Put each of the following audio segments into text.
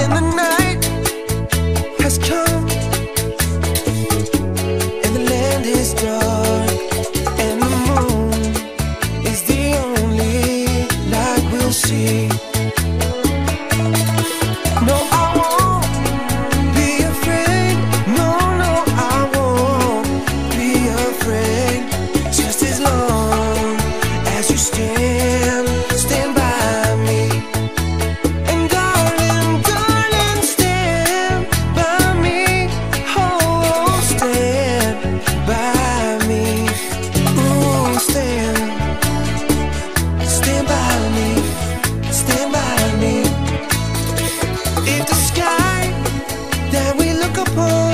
And the night has come, and the land is dark, and the moon is the only light we'll see. No, I won't be afraid. No, no, I won't be afraid. Just as long as you stand by me. And darling, darling, stand by me. Oh, stand by me. Ooh, stand by me. Stand by me. If the sky that we look upon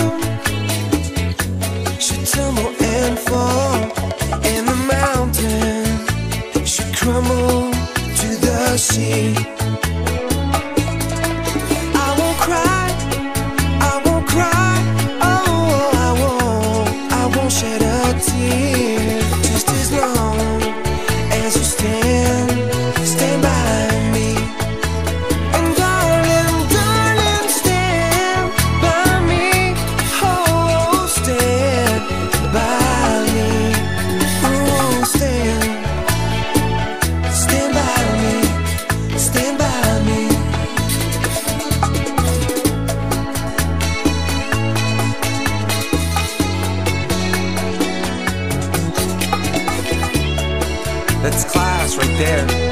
should tumble and fall, and the mountain should crumble to the sea, I won't cry, I won't cry, oh, I won't shed a tear. Just as long as you stand by me. And darling, darling, stand by me. Oh, stand by me. Oh, stand by me. Stand by me. That's class right there.